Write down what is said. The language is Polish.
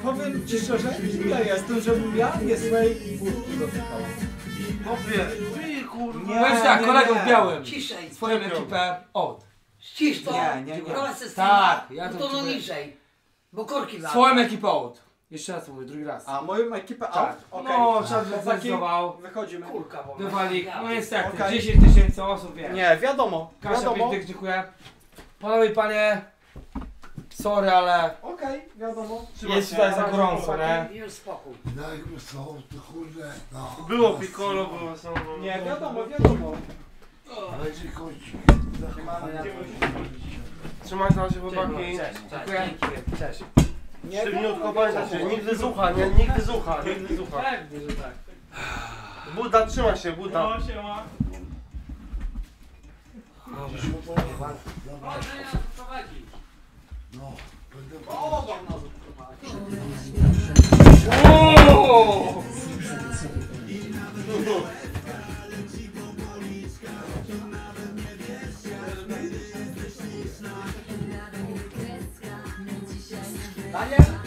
powiem ci szczerze, ja jestem, żebym ja nie swojej furtki dotykał. Chłopie, ty kurwa. Weź tak, kolegą w białym. Ciszej. Swoją ekipę od. Ścisz to. Nie. Prowadź se Tak, ja no to to no czuję. niżej. Bo korki lata. Swoją ekipę od. Jeszcze raz mówię, drugi raz. A moją ekipę Tak. out? Okej. No, czas Chłopaki, zdecydował. wychodzimy. Kurka, bo Wywali, no niestety, Okej. 10 000 osób, wiesz. Nie, wiadomo, Kasia wiadomo. Pięknych, dziękuję. Panowie i panie, sorry, ale Okej, wiadomo. jest tutaj za gorąco, nie? Już spokój. Dajmy są, to kurde, no. Było piccolo, było są. Nie, wiadomo. Będzie kącik. Trzymajcie na się chłopaki. Cześć, dziękuję. Cześć. Nie, Sztywniutko pamiętajcie, nigdy zucha, nie? Nigdy zucha. Pewnie, że tak. Buda, trzyma się, Buda. No, będę... Ooo! Daniel?